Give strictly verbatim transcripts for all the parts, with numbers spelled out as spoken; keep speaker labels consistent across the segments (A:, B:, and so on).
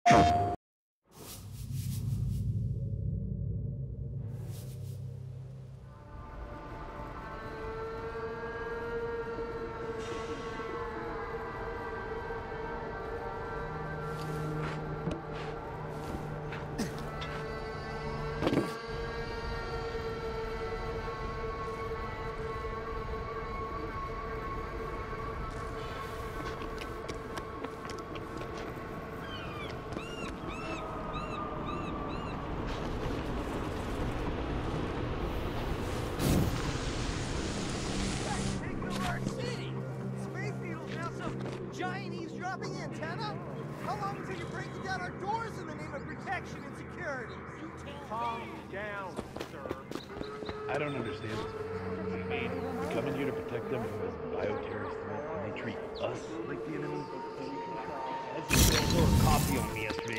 A: Giant eavesdropping antenna? How long until you're breaking down our doors in the name of protection and security?
B: Calm down, sir.
C: I don't understand this. I mean, we come in here to protect them from this bioterrorist threat, and they treat us like the enemy. That's just a little coffee on me yesterday.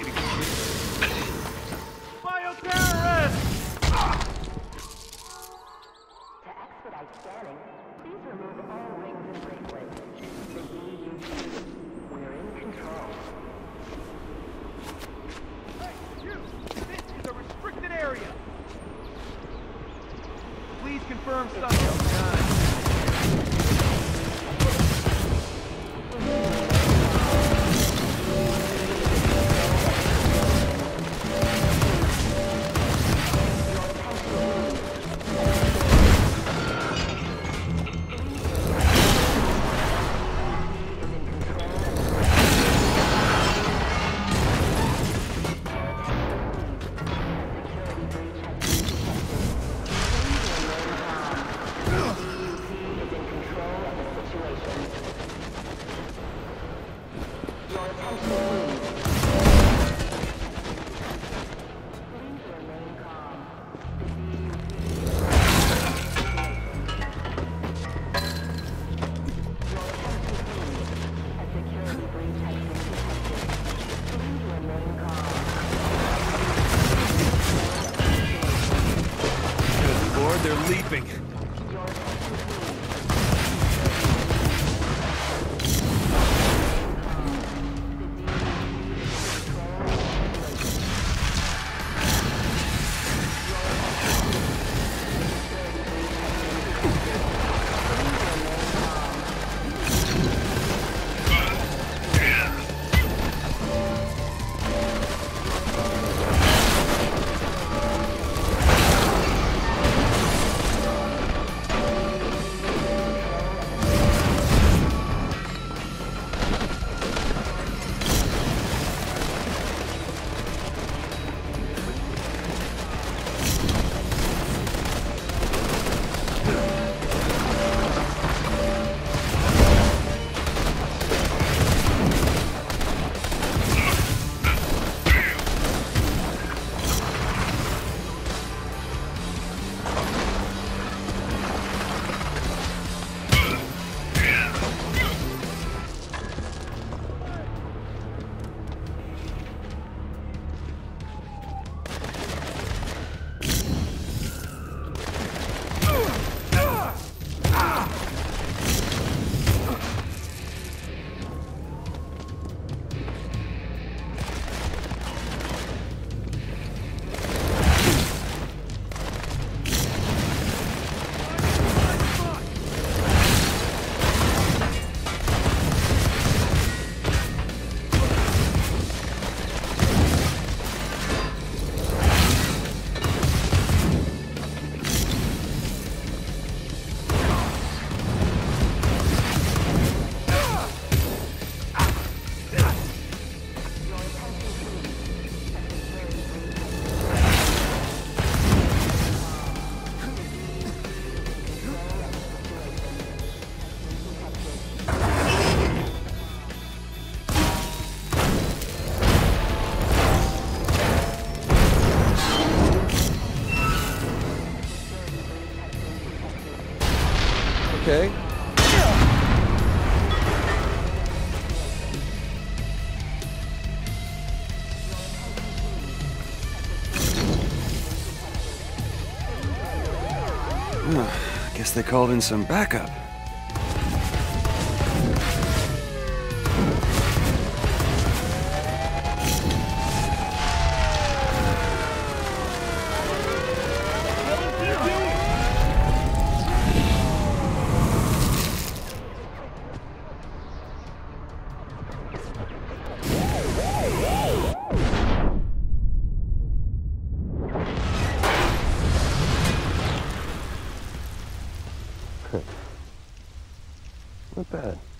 B: Bioterrorist! Ah!
D: To expedite scanning, please remove all rings and bracelets. The E U C, we're in control.
B: Hey, you! This is a restricted area! Please confirm subject time.
C: They're leaping.
E: Okay. Guess they called in some backup.
F: bad.